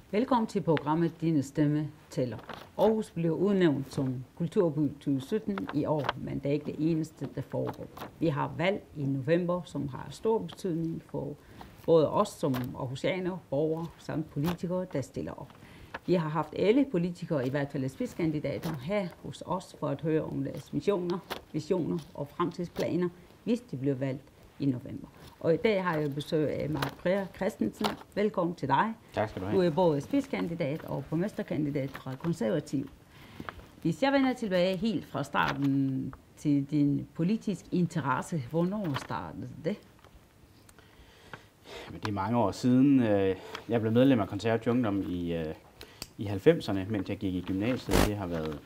Velkommen til programmet Dine Stemme Tæller. Aarhus blev udnævnt som Kulturby 2017 i år, men det er ikke det eneste, der foregår. Vi har valg i november, som har stor betydning for både os som aarhusianere, borgere samt politikere, der stiller op. Vi har haft alle politikere, i hvert fald spidskandidater, her hos os for at høre om deres visioner og fremtidsplaner, hvis de bliver valgt i november. Og i dag har jeg besøg af Mark Preer Christensen. Velkommen til dig. Tak skal du have. Du er både spidskandidat og borgmesterkandidat fra Konservativ. Hvis jeg vender tilbage helt fra starten til din politiske interesse, hvornår startede det? Det er mange år siden. Jeg blev medlem af Konservativ Ungdom i 90'erne, mens jeg gik i gymnasiet. Det har været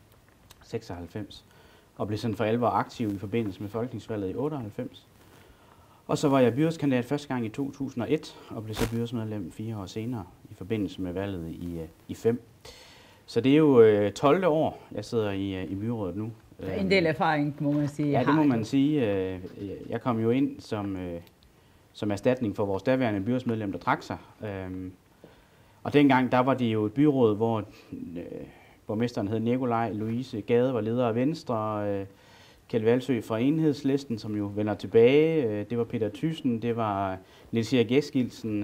96. Og blev sådan for alvor aktiv i forbindelse med folketingsvalget i 98. Og så var jeg byrådskandidat første gang i 2001, og blev så byrådsmedlem 4 år senere i forbindelse med valget i 5. Så det er jo 12. år, jeg sidder i byrådet nu. En del erfaring, må man sige. Ja, det må man sige. Jeg kom jo ind som erstatning for vores daværende byrådsmedlem, der trak sig. Og dengang, der var det jo et byråd, hvor borgmesteren hed Nikolaj, Louise Gade var leder af Venstre, Kjeld Valsø fra Enhedslisten, som jo vender tilbage. Det var Peter Thyssen, det var Niels Erik Eskildsen.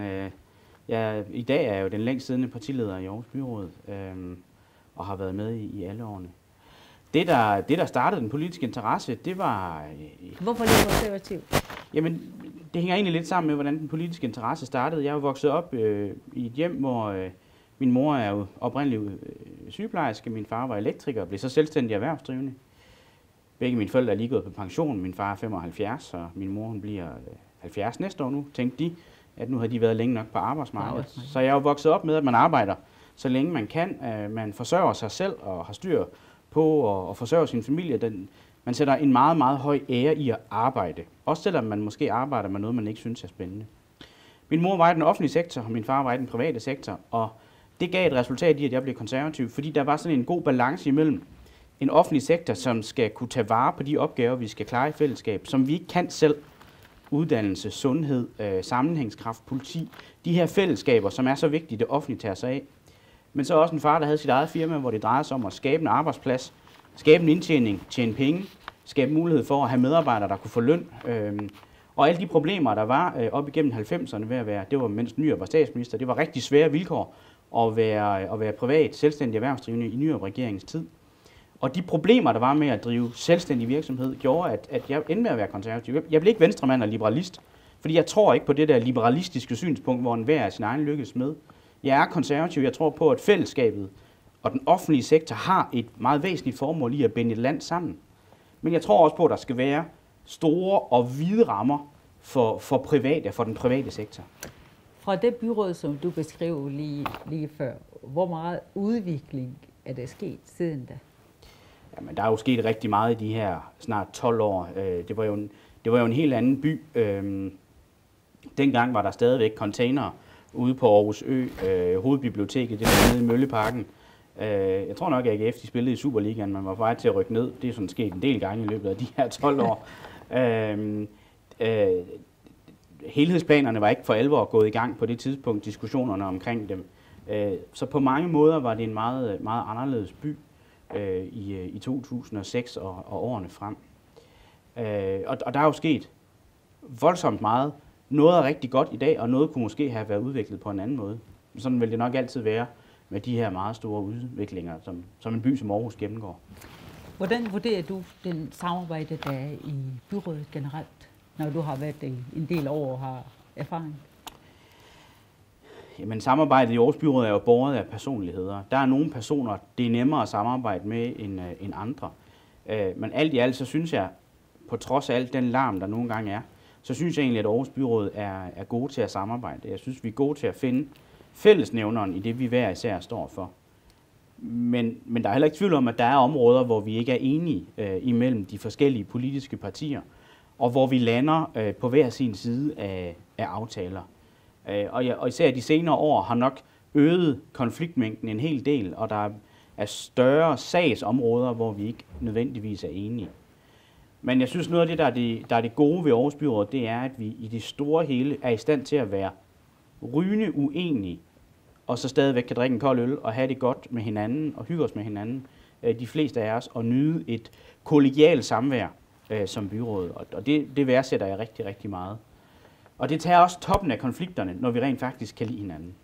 I dag er jeg jo den længst siddende partileder i Aarhus Byråd, og har været med i alle årene. Det, der startede den politiske interesse, det var... Hvorfor lige Konservativ? Jamen, det hænger egentlig lidt sammen med, hvordan den politiske interesse startede. Jeg er jo vokset op i et hjem, hvor min mor er jo oprindeligt sygeplejerske, min far var elektriker og blev så selvstændig erhvervsdrivende. Begge mine forældre er lige gået på pension. Min far er 75, og min mor hun bliver 70 næste år nu. Tænkte de, at nu har de været længe nok på arbejdsmarkedet. Så jeg er jo vokset op med, at man arbejder så længe man kan. Man forsørger sig selv og har styr på at forsørge sin familie. Man sætter en meget, meget høj ære i at arbejde. Også selvom man måske arbejder med noget, man ikke synes er spændende. Min mor var i den offentlige sektor, og min far var i den private sektor. Og det gav et resultat i, at jeg blev konservativ, fordi der var sådan en god balance imellem en offentlig sektor, som skal kunne tage vare på de opgaver, vi skal klare i fællesskab, som vi ikke kan selv. Uddannelse, sundhed, sammenhængskraft, politi. De her fællesskaber, som er så vigtige, det offentlige tager sig af. Men så også en far, der havde sit eget firma, hvor det drejede sig om at skabe en arbejdsplads, skabe en indtjening, tjene penge, skabe mulighed for at have medarbejdere, der kunne få løn. Og alle de problemer, der var op igennem 90'erne ved at være, det var mens Nyrup var statsminister, det var rigtig svære vilkår at være privat, selvstændig erhvervsdrivende i Nyrup-regeringens tid. Og de problemer, der var med at drive selvstændig virksomhed, gjorde, at jeg endte med at være konservativ. Jeg blev ikke venstremand og liberalist, fordi jeg tror ikke på det der liberalistiske synspunkt, hvor enhver er sin egen lykkes med. Jeg er konservativ. Jeg tror på, at fællesskabet og den offentlige sektor har et meget væsentligt formål i at binde et land sammen. Men jeg tror også på, at der skal være store og vide rammer for den private sektor. Fra det byråd, som du beskrev lige før, hvor meget udvikling er der sket siden da? Jamen, der er jo sket rigtig meget i de her snart 12 år. Det var jo en helt anden by. Dengang var der stadigvæk containere ude på Aarhus Ø. Hovedbiblioteket, det var nede i Mølleparken. Jeg tror nok, at AGF de spillede i Superligaen, man var på vej til at rykke ned. Det er sådan sket en del gange i løbet af de her 12 år. Helhedsplanerne var ikke for alvor gået i gang på det tidspunkt, diskussionerne omkring dem. Så på mange måder var det en meget, meget anderledes by i 2006 og årene frem. Og der er jo sket voldsomt meget. Noget er rigtig godt i dag, og noget kunne måske have været udviklet på en anden måde. Sådan vil det nok altid være med de her meget store udviklinger, som en by som Aarhus gennemgår. Hvordan vurderer du den samarbejde, der er i byrådet generelt, når du har været en del år og har erfaring? Jamen, samarbejdet i Aarhus Byråd er jo båret af personligheder. Der er nogle personer, det er nemmere at samarbejde med end andre. Men alt i alt, så synes jeg, på trods af alt den larm, der nogle gange er, så synes jeg egentlig, at Aarhus Byråd er gode til at samarbejde. Jeg synes, vi er gode til at finde fællesnævneren i det, vi hver især står for. Men der er heller ikke tvivl om, at der er områder, hvor vi ikke er enige imellem de forskellige politiske partier, og hvor vi lander på hver sin side af aftaler. Og især de senere år har nok øget konfliktmængden en hel del, og der er større sagsområder, hvor vi ikke nødvendigvis er enige. Men jeg synes, noget af det, der er det gode ved Aarhus Byråd, det er, at vi i det store hele er i stand til at være rygende uenige, og så stadigvæk kan drikke en kold øl og have det godt med hinanden og hygge os med hinanden, de fleste af os, og nyde et kollegialt samvær som byråd. Og det værdsætter jeg rigtig, rigtig meget. Og det tager også toppen af konflikterne, når vi rent faktisk kan lide hinanden.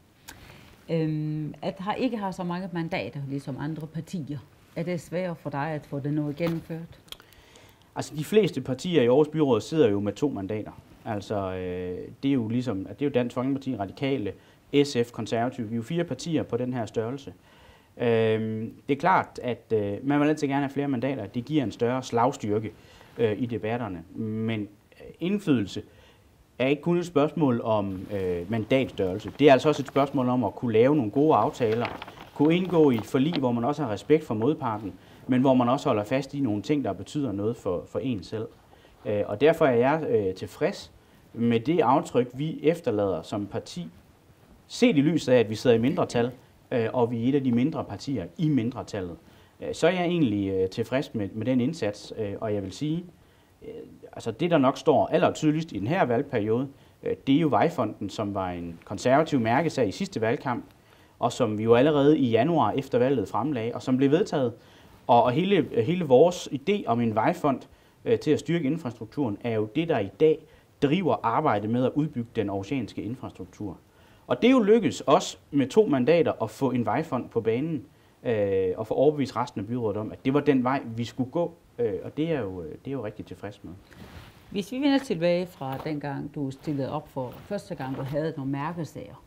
At ikke har så mange mandater, ligesom andre partier, er det svært for dig at få det noget gennemført? Altså de fleste partier i Aarhus Byråd sidder jo med 2 mandater. Altså det er jo ligesom, det er jo Dansk Folkeparti, Radikale, SF, Konservative. Vi er jo 4 partier på den her størrelse. Det er klart, at man vil altid gerne have flere mandater. Det giver en større slagstyrke i debatterne. Men indflydelse er ikke kun et spørgsmål om mandatstørrelse. Det er altså også et spørgsmål om at kunne lave nogle gode aftaler, kunne indgå i et forlig, hvor man også har respekt for modparten, men hvor man også holder fast i nogle ting, der betyder noget for en selv. Og derfor er jeg tilfreds med det aftryk, vi efterlader som parti, set i lyset af, at vi sidder i mindretal, og vi er et af de mindre partier i mindretallet. Så er jeg egentlig tilfreds med den indsats, og jeg vil sige, altså det, der nok står allertydeligst i den her valgperiode, det er jo Vejfonden, som var en konservativ mærkesag i sidste valgkamp, og som vi jo allerede i januar efter valget fremlagde, og som blev vedtaget. Og hele vores idé om en vejfond til at styrke infrastrukturen, er jo det, der i dag driver arbejdet med at udbygge den aarhusianske infrastruktur. Og det er jo lykkedes også med 2 mandater at få en vejfond på banen, og få overbevist resten af byrådet om, at det var den vej, vi skulle gå. Og det er jo rigtig tilfreds med. Hvis vi vender tilbage fra dengang, du stillede op for første gang, du havde nogle mærkesager.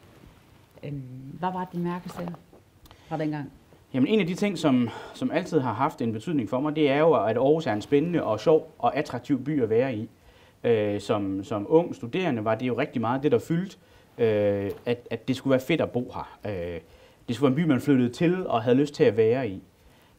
Hvad var de mærkesager fra dengang? Jamen en af de ting, som altid har haft en betydning for mig, det er jo, at Aarhus er en spændende og sjov og attraktiv by at være i. Som ung studerende var det jo rigtig meget det, der fyldte, at det skulle være fedt at bo her. Det skulle være en by, man flyttede til og havde lyst til at være i.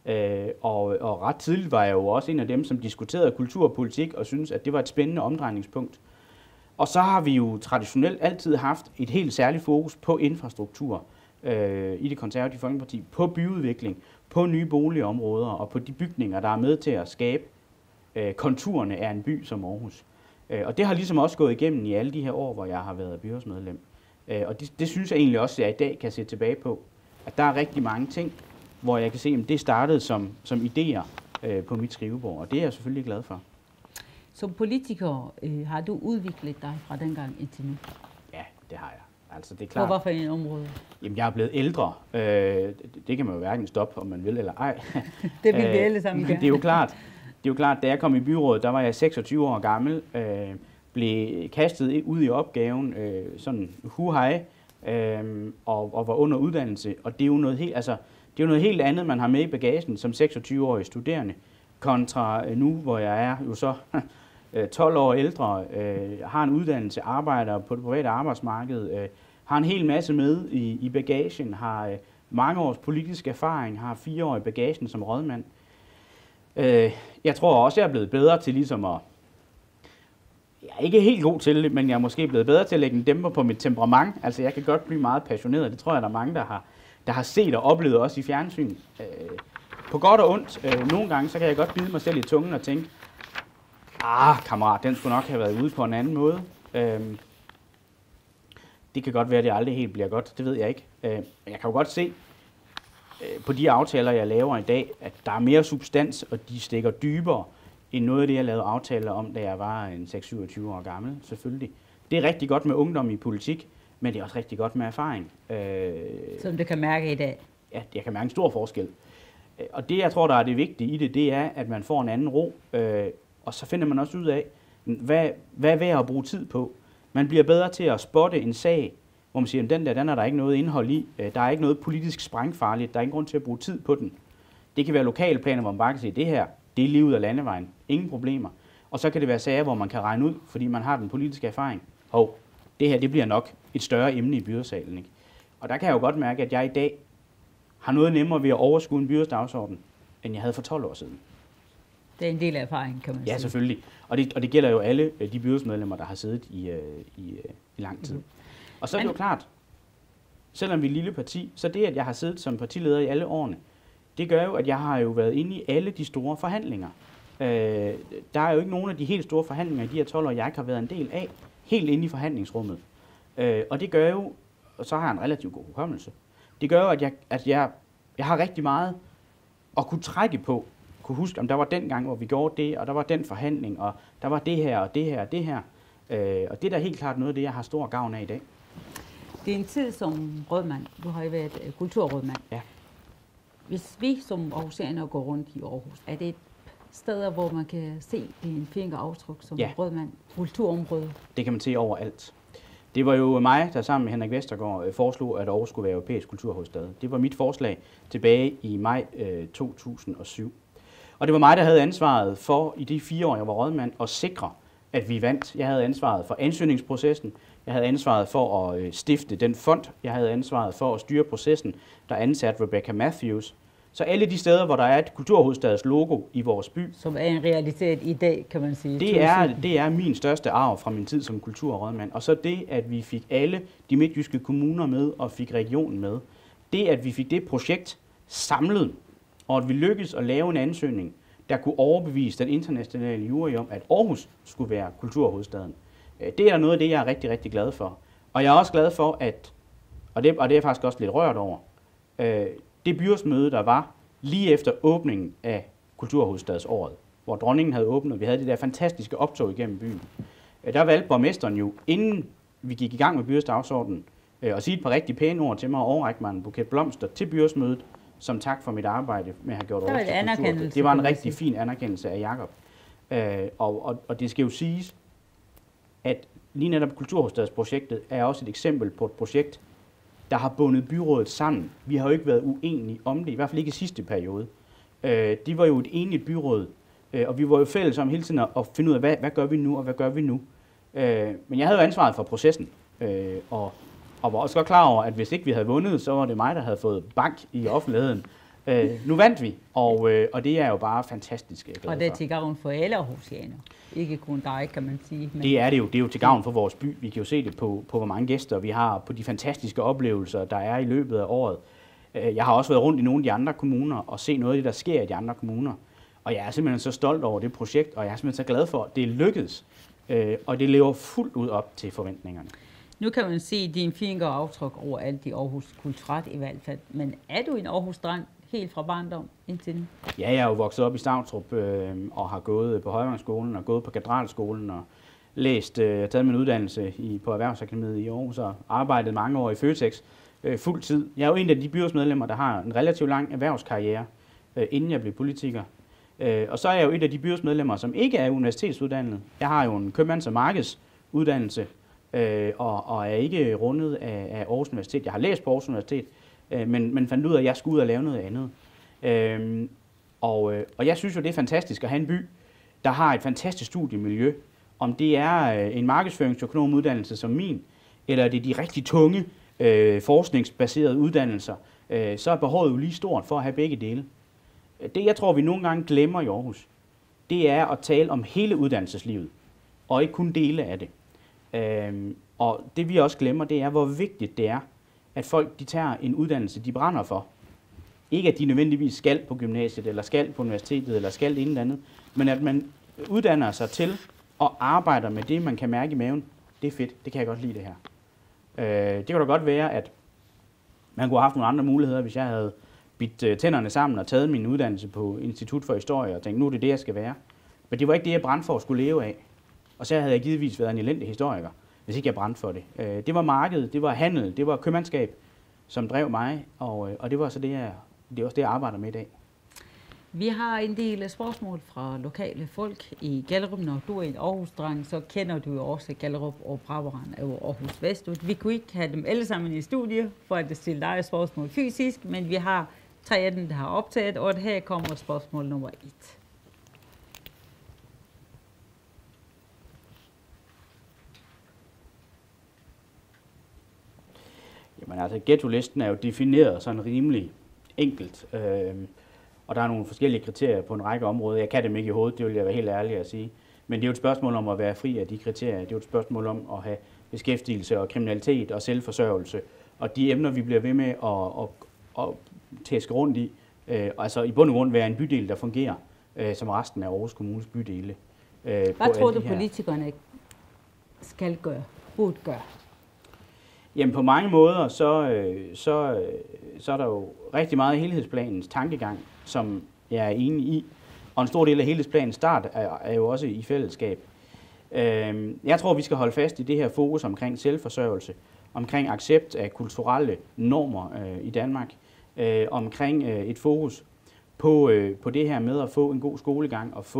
Og ret tidligt var jeg jo også en af dem, som diskuterede kultur og politik og syntes, at det var et spændende omdrejningspunkt. Og så har vi jo traditionelt altid haft et helt særligt fokus på infrastruktur i det konservative Folkeparti, på byudvikling, på nye boligområder og på de bygninger, der er med til at skabe konturerne af en by som Aarhus. Og det har ligesom også gået igennem i alle de her år, hvor jeg har været byrådsmedlem. Og det synes jeg egentlig også, at jeg i dag kan se tilbage på, at der er rigtig mange ting, hvor jeg kan se, at det startede som idéer på mit skrivebord, og det er jeg selvfølgelig glad for. Som politiker har du udviklet dig fra dengang indtil nu? Ja, det har jeg. Altså, det er klart. På hvad for en område? Jamen, jeg er blevet ældre. Det kan man jo hverken stoppe, om man vil eller ej. Det vil vi alle sammen gerne. Det er jo klart, da jeg kom i byrådet, der var jeg 26 år gammel, blev kastet ud i opgaven, sådan huhej, og var under uddannelse. Og det er jo noget helt andet, man har med i bagagen som 26-årig studerende, kontra nu, hvor jeg er jo så 12 år ældre, har en uddannelse, arbejder på det private arbejdsmarked, har en hel masse med i bagagen, har mange års politisk erfaring, har 4 år i bagagen som rådmand. Jeg tror også, jeg er blevet bedre til ligesom at... Jeg er ikke helt god til det, men jeg er måske blevet bedre til at lægge en dæmper på mit temperament. Altså, jeg kan godt blive meget passioneret. Det tror jeg, der er mange, der har set og oplevet også i fjernsyn. På godt og ondt. Nogle gange, så kan jeg godt bide mig selv i tungen og tænke, kammerat, den skulle nok have været ude på en anden måde. Det kan godt være, at det aldrig helt bliver godt. Det ved jeg ikke. Jeg kan jo godt se på de aftaler, jeg laver i dag, at der er mere substans, og de stikker dybere end noget af det, jeg lavede aftaler om, da jeg var en 6-27 år gammel, selvfølgelig. Det er rigtig godt med ungdom i politik, men det er også rigtig godt med erfaring. Som du kan mærke i dag? Ja, jeg kan mærke en stor forskel. Og det, jeg tror, der er det vigtige i det, det er, at man får en anden ro, og så finder man også ud af, hvad er værd at bruge tid på. Man bliver bedre til at spotte en sag, hvor man siger, at den er der ikke noget indhold i, der er ikke noget politisk sprængfarligt, der er ingen grund til at bruge tid på den. Det kan være lokale planer, hvor man bare kan sige, det her, det er lige ud af landevejen, ingen problemer. Og så kan det være sager, hvor man kan regne ud, fordi man har den politiske erfaring. Det her, det bliver nok et større emne i byrådssalen, ikke? Og der kan jeg jo godt mærke, at jeg i dag har noget nemmere ved at overskue en byrådsdagsorden, end jeg havde for 12 år siden. Det er en del af erfaringen, kan man sige. Ja, selvfølgelig. Og det gælder jo alle de byrådsmedlemmer, der har siddet i lang tid. Og så er det jo klart, selvom vi er et lille parti, så det, at jeg har siddet som partileder i alle årene, det gør jo, at jeg har jo været inde i alle de store forhandlinger. Der er jo ikke nogen af de helt store forhandlinger i de her 12 år, jeg ikke har været en del af, helt inde i forhandlingsrummet. Og det gør jo, så har jeg en relativt god hukommelse. Det gør jo, at jeg har rigtig meget at kunne trække på. Kunne huske, om der var den gang, hvor vi gjorde det, og der var den forhandling, og der var det her, og det her, og det her. Og det er da helt klart noget af det, jeg har stor gavn af i dag. Det er en tid som rådmand. Du har jo været kulturrådmand. Ja. Hvis vi som aarhusianer går rundt i Aarhus, er det et steder, hvor man kan se din fingeraftryk som rådmand, kulturområde? Det kan man se overalt. Det var jo mig, der sammen med Henrik Vestergaard foreslog, at Aarhus skulle være europæisk kulturhovedstad. Det var mit forslag tilbage i maj 2007. Og det var mig, der havde ansvaret for, i de 4 år, jeg var rådmand, at sikre, at vi vandt. Jeg havde ansvaret for ansøgningsprocessen. Jeg havde ansvaret for at stifte den fond. Jeg havde ansvaret for at styre processen, der ansatte Rebecca Matthews. Så alle de steder, hvor der er et kulturhovedstads logo i vores by. Som er en realitet i dag, kan man sige. Det er min største arv fra min tid som kulturrådmand. Og så det, at vi fik alle de midtjyske kommuner med og fik regionen med. Det, at vi fik det projekt samlet, og at vi lykkedes at lave en ansøgning, der kunne overbevise den internationale jury om, at Aarhus skulle være kulturhovedstaden. Det er noget af det, jeg er rigtig, rigtig glad for. Og jeg er også glad for, at, og det er jeg faktisk også lidt rørt over, det byrådsmøde, der var lige efter åbningen af Kulturhovedstadsåret, hvor dronningen havde åbnet, og vi havde det der fantastiske optog igennem byen. Der valgte borgmesteren jo, inden vi gik i gang med byrådsdagsordenen, at sige et par rigtig pæne ord til mig og overrække mig en buket blomster til byrådsmødet, som tak for mit arbejde med at have gjort Aarhus til kulturhovedstad. Det var en rigtig fin anerkendelse af Jakob. Og det skal jo siges, at lige netop Kulturhovedstadsprojektet er også et eksempel på et projekt, der har bundet byrådet sammen. Vi har jo ikke været uenige om det, i hvert fald ikke i sidste periode. De var jo et enigt byråd, og vi var jo fælles om hele tiden at finde ud af, hvad gør vi nu, og hvad gør vi nu. Men jeg havde jo ansvaret for processen, og var også godt klar over, at hvis ikke vi havde vundet, så var det mig, der havde fået bank i offentligheden. Nu vandt vi, og det er jo bare fantastisk glad for. Og det er til gavn for alle aarhusianer. Ikke kun dig, kan man sige. Men... Det er jo til gavn for vores by. Vi kan jo se det på hvor mange gæster vi har, på de fantastiske oplevelser, der er i løbet af året. Jeg har også været rundt i nogle af de andre kommuner og se noget af det, der sker i de andre kommuner. Og jeg er simpelthen så stolt over det projekt, og jeg er simpelthen så glad for, at det lykkedes. Og det lever fuldt ud op til forventningerne. Nu kan man se din fingeraftryk overalt i Aarhus, kulturelt i hvert fald. Men er du en Aarhus-dreng helt fra barndom indtil nu? Ja, jeg er jo vokset op i Stavntrup og har gået på Højvangsskolen og gået på Katedralskolen og taget min uddannelse på Erhvervsakademiet i Aarhus og arbejdet mange år i Føtex fuld tid. Jeg er jo en af de byrådsmedlemmer, der har en relativt lang erhvervskarriere, inden jeg blev politiker. Og så er jeg jo et af de byrådsmedlemmer, som ikke er universitetsuddannet. Jeg har jo en købmands- og markedsuddannelse og er ikke rundet af Aarhus Universitet. Jeg har læst på Aarhus Universitet, men fandt ud af, at jeg skulle ud og lave noget andet. Og jeg synes jo, det er fantastisk at have en by, der har et fantastisk studiemiljø. Om det er en markedsføringsøkonomuddannelse som min, eller det er de rigtig tunge forskningsbaserede uddannelser, så er behovet jo lige stort for at have begge dele. Det, jeg tror, vi nogle gange glemmer i Aarhus, det er at tale om hele uddannelseslivet, og ikke kun dele af det. Og det vi også glemmer, det er, hvor vigtigt det er, at folk de tager en uddannelse, de brænder for. Ikke at de nødvendigvis skal på gymnasiet, eller skal på universitetet, eller skal det ene eller andet, men at man uddanner sig til og arbejder med det, man kan mærke i maven. Det er fedt, det kan jeg godt lide det her. Det kan da godt være, at man kunne have haft nogle andre muligheder, hvis jeg havde bidt tænderne sammen og taget min uddannelse på Institut for Historie og tænkt, nu er det det, jeg skal være. Men det var ikke det, jeg brændte for at skulle leve af. Og så havde jeg givetvis været en elendig historiker, hvis ikke jeg brændte for det. Det var markedet, det var handel, det var købmandskab, som drev mig, og det var så det er også det, jeg arbejder med i dag. Vi har en del spørgsmål fra lokale folk i Gellerup. Når du er en Aarhus-dreng, så kender du jo også Gellerup og Brabrand og Aarhus Vest. Vi kunne ikke have dem alle sammen i studiet for at stille dig spørgsmål fysisk, men vi har 3 af dem, der har optaget, og her kommer spørgsmål nummer 1. Jamen altså, ghettolisten er jo defineret sådan rimelig enkelt, og der er nogle forskellige kriterier på en række områder. Jeg kan dem ikke i hovedet, det vil jeg være helt ærlig at sige. Men det er jo et spørgsmål om at være fri af de kriterier. Det er jo et spørgsmål om at have beskæftigelse og kriminalitet og selvforsørgelse. Og de emner, vi bliver ved med at tæske rundt i, altså i bund og grund være en bydel, der fungerer som resten af Aarhus Kommunes bydele. Hvad tror du, politikerne skal gøre, burde gøre? Jamen på mange måder, så er der jo rigtig meget af helhedsplanens tankegang, som jeg er enig i. Og en stor del af helhedsplanens start er jo også i fællesskab. Jeg tror, vi skal holde fast i det her fokus omkring selvforsørgelse, omkring accept af kulturelle normer i Danmark, omkring et fokus på det her med at få en god skolegang og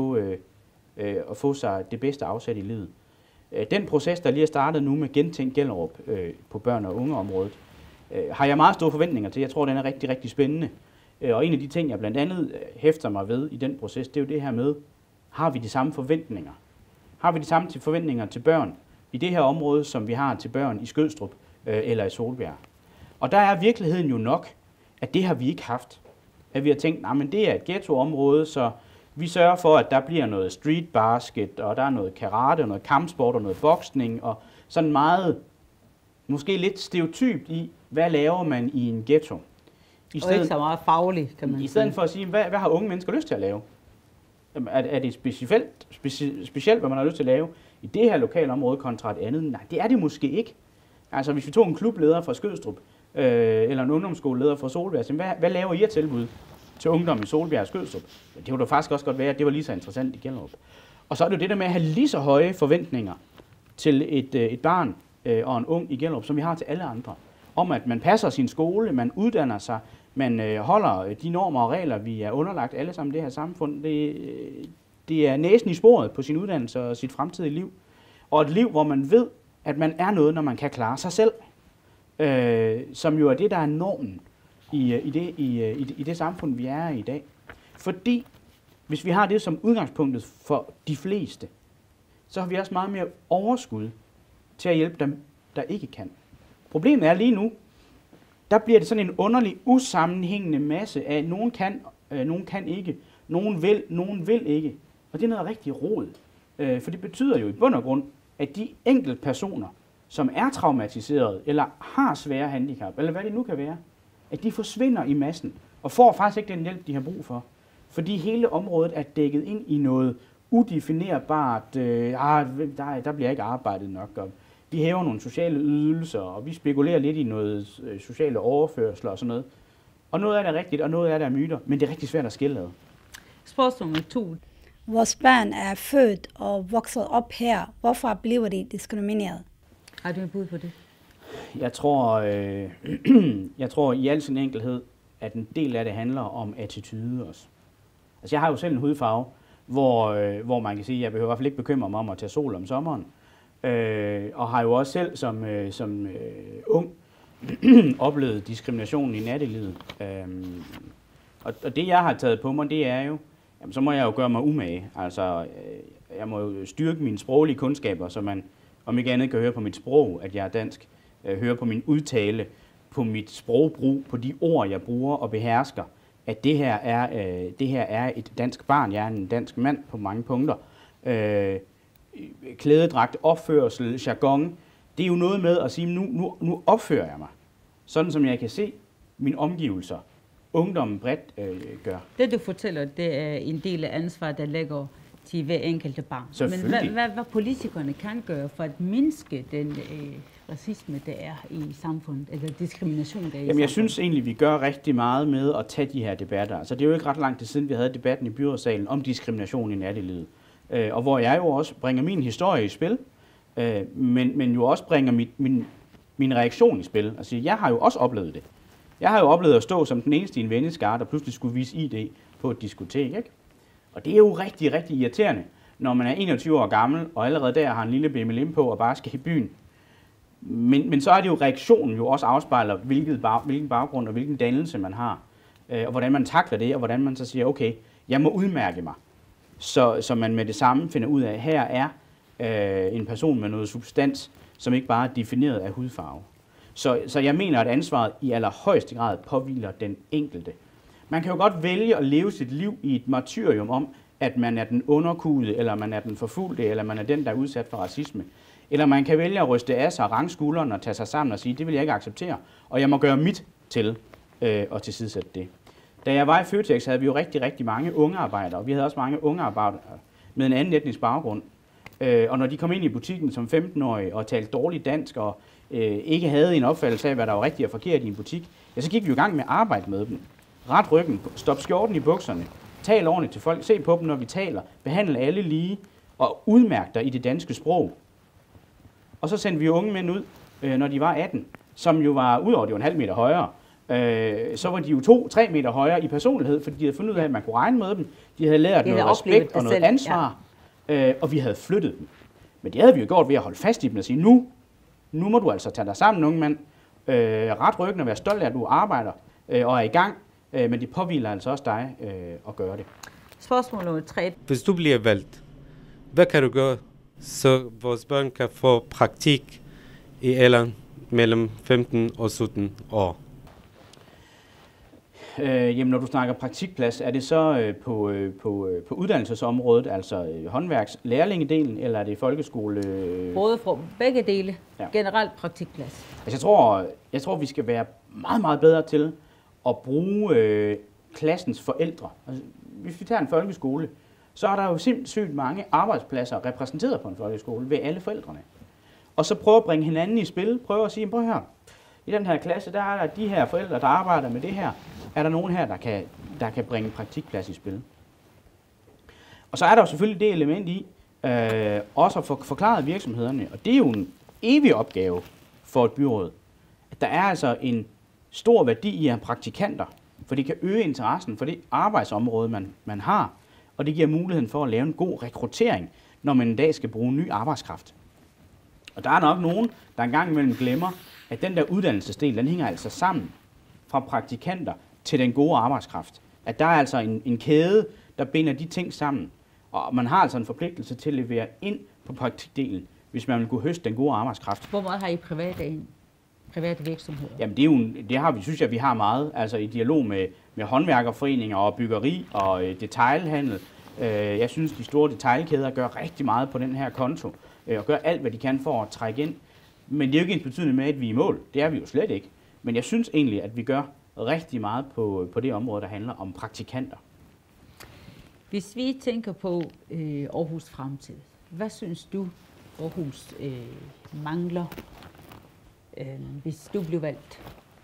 få sig det bedste afsat i livet. Den proces, der lige er startet nu med Gentænk Gellerup på børn- og ungeområdet, har jeg meget store forventninger til. Jeg tror, den er rigtig, rigtig spændende. Og en af de ting, jeg blandt andet hæfter mig ved i den proces, det er jo det her med, har vi de samme forventninger? Har vi de samme forventninger til børn i det her område, som vi har til børn i Skødstrup eller i Solbjerg? Og der er virkeligheden jo nok, at det har vi ikke haft. At vi har tænkt, at det er et ghettoområde, så vi sørger for, at der bliver noget street basket, og der er noget karate, og noget kampsport, og noget boksning, og sådan meget, måske lidt stereotypt i, hvad laver man i en ghetto? Og ikke så meget fagligt, kan man sige. I stedet for at sige, hvad har unge mennesker lyst til at lave? Er det specielt, hvad man har lyst til at lave i det her lokale område kontra et andet? Nej, det er det måske ikke. Altså, hvis vi tog en klubleder fra Skødstrup, eller en ungdomsskoleleder fra Solbjerg, så hvad laver I af tilbud til ungdom i Solbjerg og Skødstrup? Det kunne da faktisk også godt være, at det var lige så interessant i Gellerup. Og så er det jo det der med at have lige så høje forventninger til et barn og en ung i Gellerup, som vi har til alle andre. Om at man passer sin skole, man uddanner sig, man holder de normer og regler, vi er underlagt alle sammen i det her samfund. Det er næsen i sporet på sin uddannelse og sit fremtidige liv. Og et liv, hvor man ved, at man er noget, når man kan klare sig selv. Som jo er det, der er normen i det samfund, vi er i dag. Fordi hvis vi har det som udgangspunktet for de fleste, så har vi også meget mere overskud til at hjælpe dem, der ikke kan. Problemet er lige nu, der bliver det sådan en underlig, usammenhængende masse af, nogen kan ikke, nogen vil ikke. Og det er noget rigtig rod. For det betyder jo i bund og grund, at de enkelte personer, som er traumatiseret, eller har svære handicap, eller hvad det nu kan være, at de forsvinder i massen, og får faktisk ikke den hjælp, de har brug for. Fordi hele området er dækket ind i noget udefinerbart, der bliver ikke arbejdet nok, og vi hæver nogle sociale ydelser, og vi spekulerer lidt i noget sociale overførsler og sådan noget. Og noget af det er rigtigt, og noget af det er myter, men det er rigtig svært at skille ad. Spørgsmål nummer 2. Vores børn er født og vokset op her. Hvorfor bliver de diskrimineret? Har du et bud på det? Jeg tror i al sin enkelhed, at en del af det handler om attitude også. Altså jeg har jo selv en hudfarve, hvor man kan sige, at jeg behøver i hvert fald ikke bekymre mig om at tage sol om sommeren. Og har jo også selv som ung oplevet diskrimination i nattelivet. Og det jeg har taget på mig, det er jo, jamen, så må jeg jo gøre mig umage. Altså jeg må jo styrke mine sproglige kundskaber, så man om ikke andet kan høre på mit sprog, at jeg er dansk. Høre på min udtale, på mit sprogbrug, på de ord, jeg bruger og behersker, at det her er et dansk barn. Jeg er en dansk mand på mange punkter. Klædedragt, opførsel, jargon. Det er jo noget med at sige, nu opfører jeg mig, sådan som jeg kan se mine omgivelser, ungdommen bredt gør. Det du fortæller, det er en del af ansvaret, der ligger til hver enkelte barn. Men hvad politikerne kan gøre for at mindske den racisme, der er i samfundet, eller diskrimination, der er i samfundet? Jeg synes egentlig, vi gør rigtig meget med at tage de her debatter. Altså, det er jo ikke ret lang tid siden, vi havde debatten i byrådssalen om diskrimination i nattelivet. Og hvor jeg jo også bringer min historie i spil, men jo også bringer min reaktion i spil. Altså, jeg har jo også oplevet det. Jeg har jo oplevet at stå som den eneste i en venneskare, der pludselig skulle vise ID på et diskotek, ikke? Og det er jo rigtig, rigtig irriterende, når man er 21 år gammel, og allerede der har en lille BMLM på og bare skal i byen. Men så er det jo reaktionen jo også afspejler, hvilken baggrund og hvilken dannelse man har, og hvordan man takler det, og hvordan man så siger, okay, jeg må udmærke mig. Så man med det samme finder ud af, at her er en person med noget substans, som ikke bare er defineret af hudfarve. Så jeg mener, at ansvaret i allerhøjeste grad påhviler den enkelte. Man kan jo godt vælge at leve sit liv i et martyrium om, at man er den underkuede, eller man er den forfulgte, eller man er den, der er udsat for racisme. Eller man kan vælge at ryste af sig, range skulderen og tage sig sammen og sige, det vil jeg ikke acceptere, og jeg må gøre mit til at tilsidesætte det. Da jeg var i Føtex, havde vi jo rigtig, rigtig mange unge arbejdere, og vi havde også mange unge arbejdere med en anden etnisk baggrund. Og når de kom ind i butikken som 15-årige og talte dårligt dansk og ikke havde en opfattelse af, hvad der var rigtigt og forkert i en butik, ja, så gik vi jo i gang med at arbejde med dem. Ret ryggen, stop skjorten i bukserne, tal ordentligt til folk, se på dem, når vi taler, behandle alle lige, og udmærk dig i det danske sprog. Og så sendte vi unge mænd ud, når de var 18, som jo var, udover det var en halv meter højere, så var de jo 2-3 meter højere i personlighed, fordi de havde fundet ud af, at man kunne regne med dem. De havde lært noget respekt og noget ansvar, og vi havde flyttet dem. Men det havde vi jo gjort ved at holde fast i dem og sige, nu må du altså tage dig sammen, unge mand, ret ryggen og være stolt af, at du arbejder og er i gang, men det påhviler altså også dig at gøre det. Spørgsmål nummer 3. Hvis du bliver valgt, hvad kan du gøre, så vores børn kan få praktik i alderen mellem 15 og 17 år? Jamen, når du snakker praktikplads, er det så på uddannelsesområdet, altså håndværks-lærlingedelen, eller er det folkeskole? Både fra begge dele. Ja. Generelt praktikplads. Altså, jeg tror, vi skal være meget, meget bedre til at bruge klassens forældre. Altså, hvis vi tager en folkeskole, så er der jo sindssygt mange arbejdspladser repræsenteret på en folkeskole ved alle forældrene. Og så prøve at bringe hinanden i spil, prøve at sige, prøv her, i den her klasse, der er der de her forældre, der arbejder med det her. Er der nogen her, der kan bringe praktikplads i spil? Og så er der jo selvfølgelig det element i, også at få forklaret virksomhederne, og det er jo en evig opgave for et byråd, at der er altså en stor værdi i at have praktikanter, for det kan øge interessen for det arbejdsområde, man har, og det giver muligheden for at lave en god rekruttering, når man en dag skal bruge ny arbejdskraft. Og der er nok nogen, der engang imellem glemmer, at den der uddannelsesdel, den hænger altså sammen fra praktikanter til den gode arbejdskraft. At der er altså en kæde, der binder de ting sammen. Og man har altså en forpligtelse til at levere ind på praktikdelen, hvis man vil kunne høste den gode arbejdskraft. Hvor meget har I private virksomheder? Jamen det har vi, synes jeg, vi har meget. Altså i dialog med håndværkerforeninger og byggeri og detailhandel. Jeg synes, de store detailkæder gør rigtig meget på den her konto. Og gør alt, hvad de kan for at trække ind. Men det er jo ikke ensbetydende med, at vi er i mål. Det er vi jo slet ikke. Men jeg synes egentlig, at vi gør rigtig meget på det område, der handler om praktikanter. Hvis vi tænker på Aarhus fremtid, hvad synes du, Aarhus mangler, hvis du bliver valgt?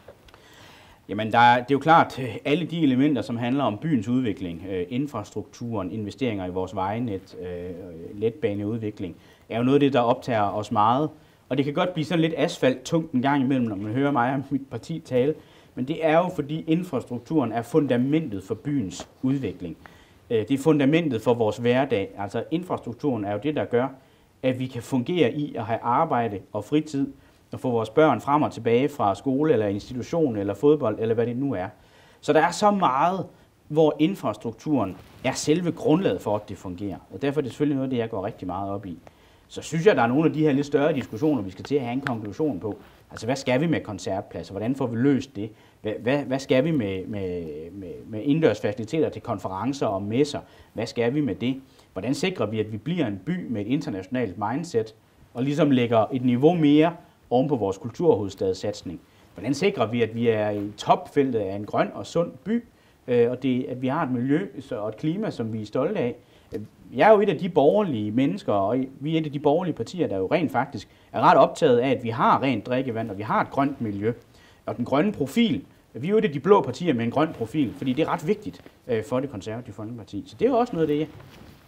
Jamen, det er jo klart, alle de elementer, som handler om byens udvikling, infrastrukturen, investeringer i vores vejnet, letbaneudvikling, er jo noget af det, der optager os meget. Og det kan godt blive sådan lidt asfalttungt en gang imellem, når man hører mig og mit parti tale. Men det er jo, fordi infrastrukturen er fundamentet for byens udvikling. Det er fundamentet for vores hverdag. Altså infrastrukturen er jo det, der gør, at vi kan fungere i at have arbejde og fritid, og få vores børn frem og tilbage fra skole eller institution eller fodbold eller hvad det nu er. Så der er så meget, hvor infrastrukturen er selve grundlaget for, at det fungerer. Og derfor er det selvfølgelig noget, det jeg går rigtig meget op i. Så synes jeg, der er nogle af de her lidt større diskussioner, vi skal til at have en konklusion på. Altså, hvad skal vi med koncertpladser? Hvordan får vi løst det? Hvad skal vi med indendørs faciliteter til konferencer og messer? Hvad skal vi med det? Hvordan sikrer vi, at vi bliver en by med et internationalt mindset, og ligesom lægger et niveau mere oven på vores kulturhovedstadssatsning? Hvordan sikrer vi, at vi er i topfeltet af en grøn og sund by, og at vi har et miljø og et klima, som vi er stolte af? Jeg er jo et af de borgerlige mennesker, og vi er et af de borgerlige partier, der jo rent faktisk er ret optaget af, at vi har rent drikkevand, og vi har et grønt miljø. Og den grønne profil, vi er jo et af de blå partier med en grøn profil, fordi det er ret vigtigt for det konservative Folkeparti. Så det er jo også noget af det,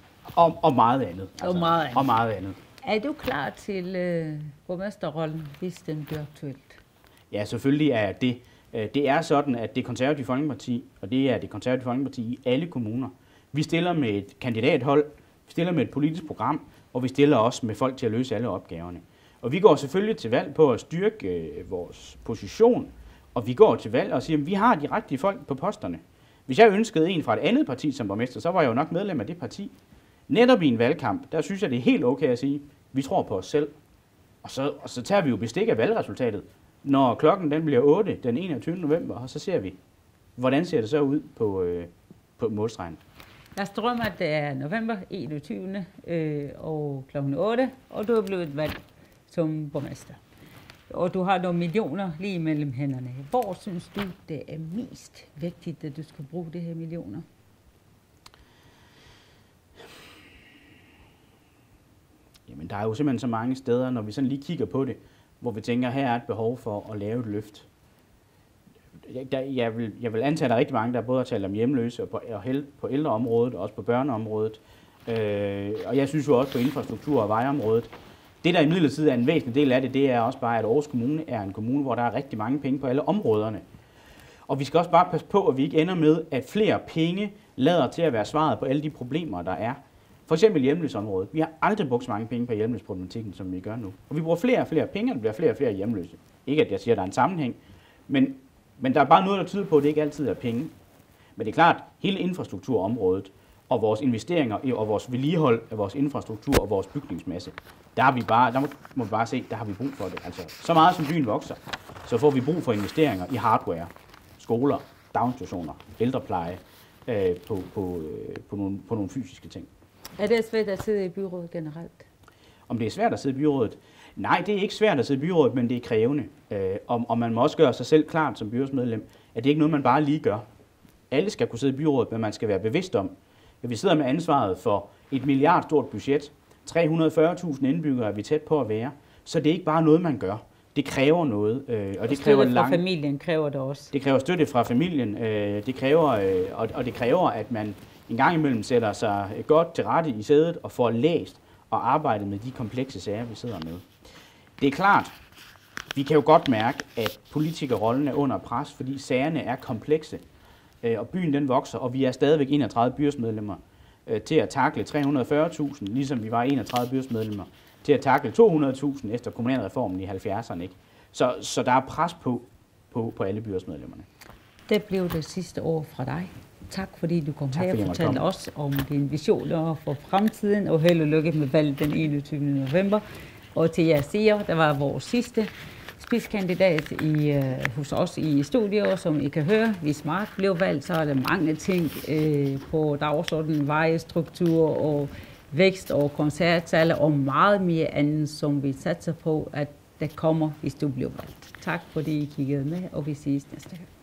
og meget andet. Altså, og meget andet. Er du klar til borgmesterrollen, hvis den bliver aktuelt? Ja, selvfølgelig er det. Det er sådan, at det konservative Folkeparti, og det er det konservative Folkeparti i alle kommuner, vi stiller med et kandidathold, vi stiller med et politisk program, og vi stiller også med folk til at løse alle opgaverne. Og vi går selvfølgelig til valg på at styrke vores position, og vi går til valg og siger, at vi har de rigtige folk på posterne. Hvis jeg ønskede en fra et andet parti som borgmester, så var jeg jo nok medlem af det parti. Netop i en valgkamp, der synes jeg, det er helt okay at sige, at vi tror på os selv. Og så tager vi jo bestik af valgresultatet. Når klokken den bliver 8 den 21. november, og så ser vi, hvordan ser det så ud på målstregen. Lad os drømme, at det er november 21. Og klokken 8, og du er blevet valgt som borgmester. Og du har nogle millioner lige mellem hænderne. Hvor synes du, det er mest vigtigt, at du skal bruge det her millioner? Jamen, der er jo simpelthen så mange steder, når vi sådan lige kigger på det. hvor vi tænker, her er et behov for at lave et løft. Jeg vil antage, at der er rigtig mange, der både har talt om hjemløse på ældreområdet og også på børneområdet. Og jeg synes jo også på infrastruktur- og vejområdet. Det, der imidlertid er en væsentlig del af det, det er også bare, at Aarhus Kommune er en kommune, hvor der er rigtig mange penge på alle områderne. Og vi skal også bare passe på, at vi ikke ender med, at flere penge lader til at være svaret på alle de problemer, der er. For eksempel hjemløsområdet. Vi har aldrig brugt så mange penge på hjemløsproblematikken, som vi gør nu. Og vi bruger flere og flere penge, og der bliver flere og flere hjemløse. Ikke at jeg siger, at der er en sammenhæng, men der er bare noget, der tyder på, at det ikke altid er penge. Men det er klart, hele infrastrukturområdet og vores investeringer og vores vedligehold af vores infrastruktur og vores bygningsmasse, der må vi bare se, der har vi brug for det. Altså, så meget som byen vokser, så får vi brug for investeringer i hardware, skoler, daginstitutioner, ældrepleje, på nogle fysiske ting. Er det svært at sidde i byrådet generelt? Om det er svært at sidde i byrådet? Nej, det er ikke svært at sidde i byrådet, men det er krævende. Og man må også gøre sig selv klart som byrådsmedlem, at det ikke er noget, man bare lige gør. Alle skal kunne sidde i byrådet, men man skal være bevidst om, at vi sidder med ansvaret for et milliardstort budget. 340.000 indbyggere er vi tæt på at være. Så det er ikke bare noget, man gør. Det kræver noget. Og det kræver fra familien kræver det også. Det kræver støtte fra familien. Det kræver, at man en gang imellem sætter sig godt til rette i sædet og får læst og arbejdet med de komplekse sager, vi sidder med. Det er klart, vi kan jo godt mærke, at politikerrollen er under pres, fordi sagerne er komplekse, og byen den vokser, og vi er stadigvæk 31 byrådsmedlemmer til at takle 340.000, ligesom vi var 31 byrådsmedlemmer til at takle 200.000 efter kommunalreformen i 70'erne. Ikke? Så der er pres på alle byrådsmedlemmerne. Det blev det sidste år fra dig. Tak fordi du kom her og fortalte os om dine visioner for fremtiden, og held og lykke med valget den 21. november. Og til jer seere, der var vores sidste spidskandidat hos os i studiet, som I kan høre. Hvis Mark blev valgt, så er der mange ting på dagsordenen, vejestruktur og vækst og koncertsaler og meget mere andet, som vi satser på, at der kommer, hvis du bliver valgt. Tak fordi I kiggede med, og vi ses næste gang.